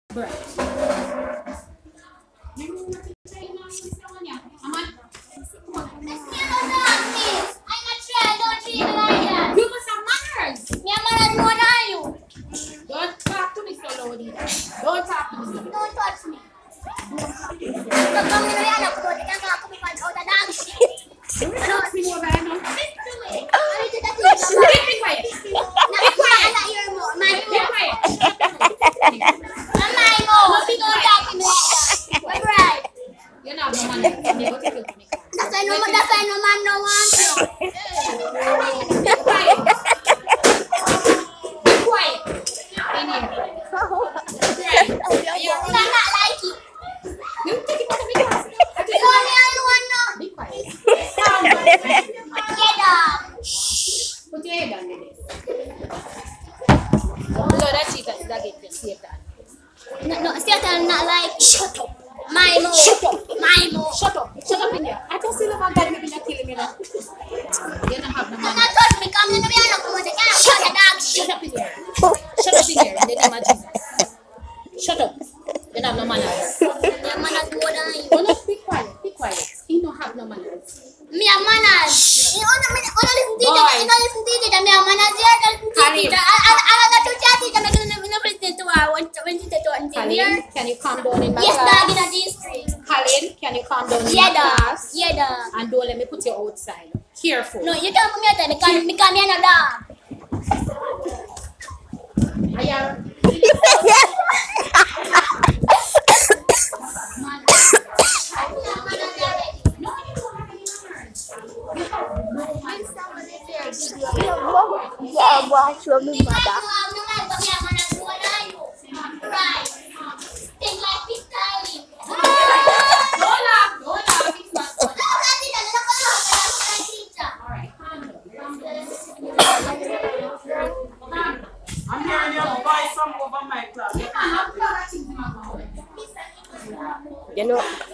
Don't talk to me so loud either. Don't talk to me so loud. Don't touch me. You're not no man. That's why no man don't want you. Be quiet. Be quiet. In here. You not like it. You take it out of me class. You only alone now. Be quiet. Get up. Put your head on this. Lord, that cheetah is that get Satan. No, Satan not like. Shut up. My mo. Shut up. My mo. Shut up. Shut up in here. I just see the man that maybe not killing me now. You don't have no Do man. not touch me. Come in the way. Shut up. Shut up in here. Shut up in here in the name of Jesus. Shut up. You don't have no manners. Your manners more than you. Oh no, be quiet. Be quiet. You don't have no manners. Me have manners. You don't listen to teacher. You don't listen to teacher. Me have manners. You don't listen to teacher. I got to teacher. Me don't listen to her when she said to her. Colin, can you calm down in my Yes, class? dog, in a district. Colin, can you calm down in Yeah, my dog. class? Yeah, dog. And don't let me put you outside. Careful. No, you don't put me outside because me a dog. I am. Yeah, watch your mother. Right. Think like this time. Don't laugh. Don't laugh. It's not funny. Alright, calm down. I'm hearing you buy some over my class. You can't have a lot of things in my mouth. You know.